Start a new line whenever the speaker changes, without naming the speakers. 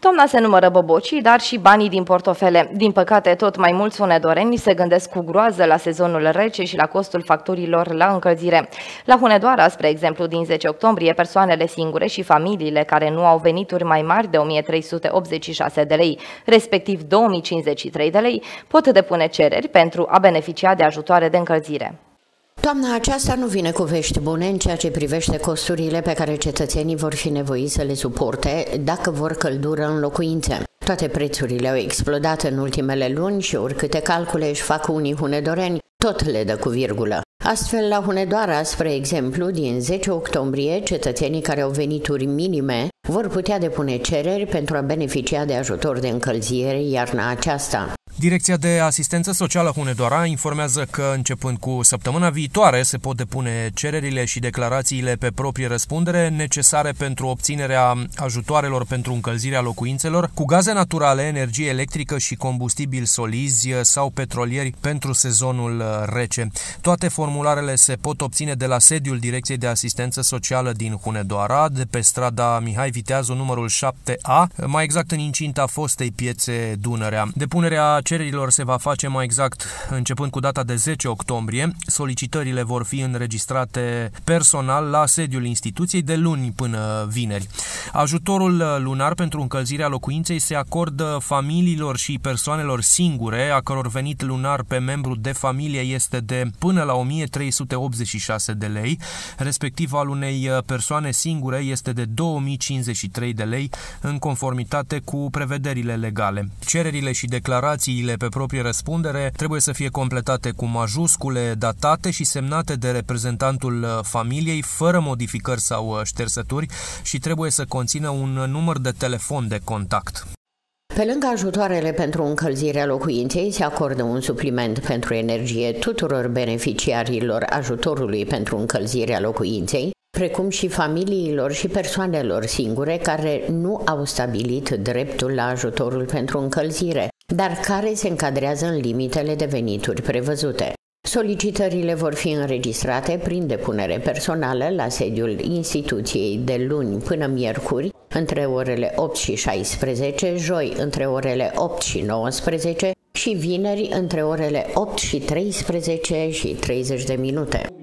Toamna se numără bobocii, dar și banii din portofele. Din păcate, tot mai mulți hunedoreni se gândesc cu groază la sezonul rece și la costul facturilor la încălzire. La Hunedoara, spre exemplu, din 10 octombrie, persoanele singure și familiile care nu au venituri mai mari de 1386 de lei, respectiv 2053 de lei, pot depune cereri pentru a beneficia de ajutoare de încălzire.
Toamna aceasta nu vine cu vești bune în ceea ce privește costurile pe care cetățenii vor fi nevoiți să le suporte dacă vor căldură în locuințe. Toate prețurile au explodat în ultimele luni și oricâte calcule își fac unii hunedoreni, tot le dă cu virgulă. Astfel, la Hunedoara, spre exemplu, din 10 octombrie, cetățenii care au venituri minime vor putea depune cereri pentru a beneficia de ajutor de încălzire iarna aceasta.
Direcția de Asistență Socială Hunedoara informează că începând cu săptămâna viitoare se pot depune cererile și declarațiile pe proprie răspundere necesare pentru obținerea ajutoarelor pentru încălzirea locuințelor cu gaze naturale, energie electrică și combustibili solizi sau petrolieri pentru sezonul rece. Toate formularele se pot obține de la sediul Direcției de Asistență Socială din Hunedoara, de pe strada Mihai Viteazu numărul 7A, mai exact în incinta fostei piețe Dunărea. Depunerea cererilor se va face mai exact începând cu data de 10 octombrie. Solicitările vor fi înregistrate personal la sediul instituției de luni până vineri. Ajutorul lunar pentru încălzirea locuinței se acordă familiilor și persoanelor singure, a căror venit lunar pe membru de familie este de până la 1386 de lei, respectiv al unei persoane singure este de 2053 de lei, în conformitate cu prevederile legale. Cererile și declarațiile pe proprie răspundere trebuie să fie completate cu majuscule, datate și semnate de reprezentantul familiei, fără modificări sau ștersături, și trebuie să conțină un număr de telefon de contact.
Pe lângă ajutoarele pentru încălzirea locuinței, se acordă un supliment pentru energie tuturor beneficiarilor ajutorului pentru încălzirea locuinței, precum și familiilor și persoanelor singure care nu au stabilit dreptul la ajutorul pentru încălzire, dar care se încadrează în limitele de venituri prevăzute. Solicitările vor fi înregistrate prin depunere personală la sediul instituției de luni până miercuri, între orele 8 și 16, joi între orele 8 și 19 și vineri între orele 8 și 13 și 30 de minute.